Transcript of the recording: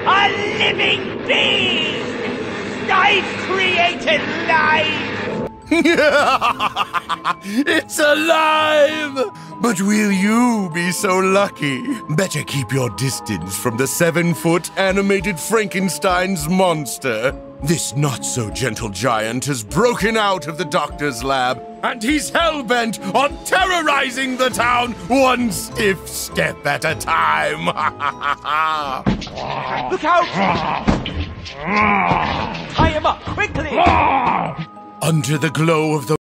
A living being! I've created life! It's alive! But will you be so lucky? Better keep your distance from the 7-foot animated Frankenstein's monster. This not-so-gentle giant has broken out of the doctor's lab, and he's hell-bent on terrorizing the town one stiff step at a time. Look out! Tie him up, quickly! Under the glow of the